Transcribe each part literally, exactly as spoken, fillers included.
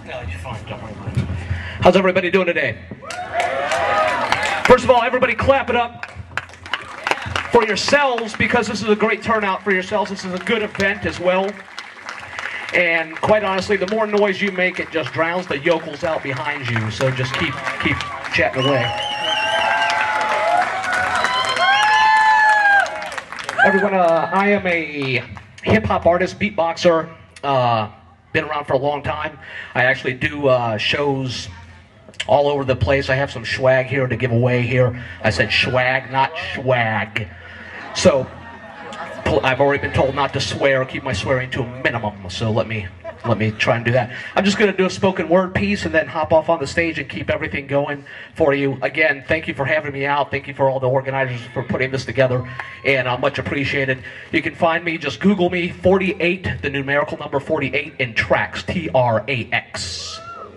No, you're fine. Don't worry about it. How's everybody doing today? First of all, everybody clap it up for yourselves, because this is a great turnout for yourselves. This is a good event as well. And quite honestly, the more noise you make, it just drowns the yokels out behind you. So just keep keep chatting away. Everyone, uh, I am a hip-hop artist, beatboxer. Uh, been around for a long time. I actually do uh, shows all over the place. I have some swag here to give away here. I said swag, not swag. So I've already been told not to swear, keep my swearing to a minimum. So let me let me try and do that. I'm just going to do a spoken word piece and then hop off on the stage and keep everything going for you. Again, thank you for having me out. Thank you for all the organizers for putting this together, and uh, much appreciated. You can find me, just Google me, forty-eight, the numerical number forty-eight, in Trax, T R A X.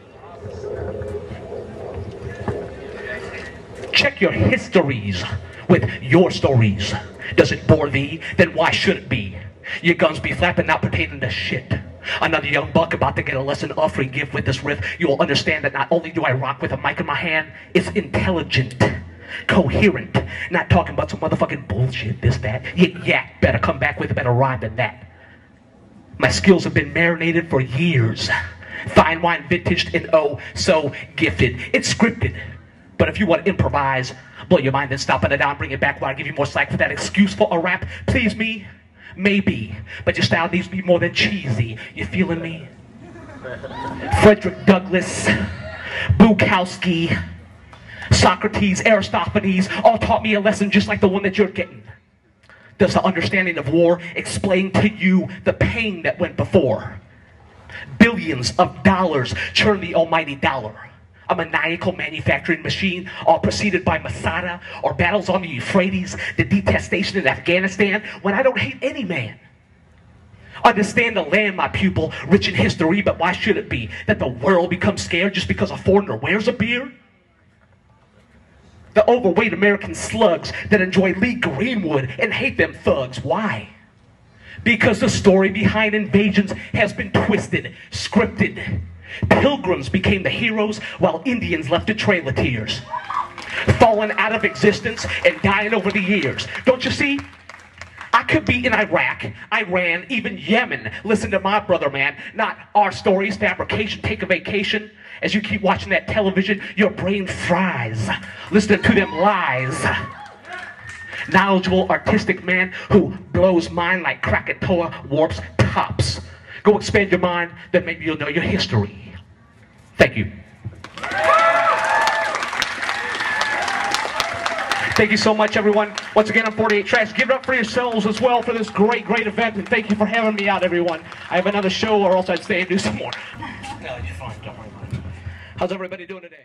Check your histories with your stories. Does it bore thee? Then why should it be? Your guns be flapping, not pertaining to shit. Another young buck about to get a lesson of free gift with this riff. You will understand that not only do I rock with a mic in my hand, it's intelligent, coherent, not talking about some motherfucking bullshit, this, that. Yeah, yeah, better come back with a better rhyme than that. My skills have been marinated for years. Fine wine vintaged and oh, so gifted. It's scripted. But if you want to improvise, blow your mind, then stop it down, bring it back while I give you more slack for that excuse for a rap. Please me? Maybe. But your style needs to be more than cheesy. You feeling me? Frederick Douglass, Bukowski, Socrates, Aristophanes all taught me a lesson just like the one that you're getting. Does the understanding of war explain to you the pain that went before? Billions of dollars churn the almighty dollar. A maniacal manufacturing machine, all preceded by Masada or battles on the Euphrates, the detestation in Afghanistan, when I don't hate any man. Understand the land, my pupil, rich in history, but why should it be that the world becomes scared just because a foreigner wears a beard? The overweight American slugs that enjoy Lee Greenwood and hate them thugs. Why? Because the story behind invasions has been twisted, scripted. Pilgrims became the heroes while Indians left a trail of tears. Fallen out of existence and dying over the years. Don't you see? I could be in Iraq, Iran, even Yemen. Listen to my brother, man. Not our stories, fabrication. Take a vacation. As you keep watching that television, your brain fries. Listening to them lies. Knowledgeable, artistic man who blows mind like Krakatoa warps tops. Go expand your mind, then maybe you'll know your history. Thank you. Thank you so much, everyone. Once again, I'm forty-eight Trax. Give it up for yourselves as well for this great, great event, and thank you for having me out, everyone. I have another show, or else I'd stay and do some more. No, you're fine. Don't worry about it. How's everybody doing today?